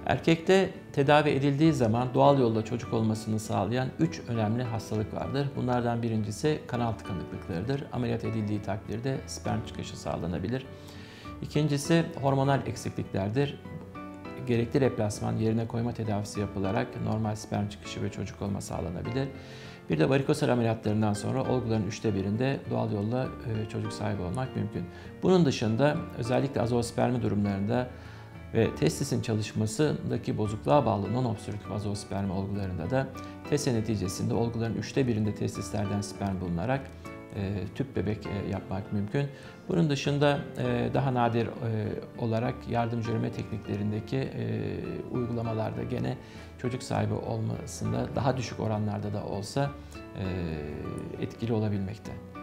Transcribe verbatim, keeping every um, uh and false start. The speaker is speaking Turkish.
Erkekte tedavi edildiği zaman doğal yolla çocuk olmasını sağlayan üç önemli hastalık vardır. Bunlardan birincisi kanal tıkanıklıklarıdır. Ameliyat edildiği takdirde sperm çıkışı sağlanabilir. İkincisi hormonal eksikliklerdir. Gerekli replasman yerine koyma tedavisi yapılarak normal sperm çıkışı ve çocuk olma sağlanabilir. Bir de varikosel ameliyatlarından sonra olguların üçte birinde doğal yolla çocuk sahibi olmak mümkün. Bunun dışında özellikle azoospermi durumlarında ve testisin çalışmasındaki bozukluğa bağlı non-obstrüktif azoospermi olgularında da test neticesinde olguların üçte birinde testislerden sperm bulunarak e, tüp bebek e, yapmak mümkün. Bunun dışında e, daha nadir e, olarak yardımcı üreme tekniklerindeki e, uygulamalarda gene çocuk sahibi olmasında daha düşük oranlarda da olsa e, etkili olabilmekte.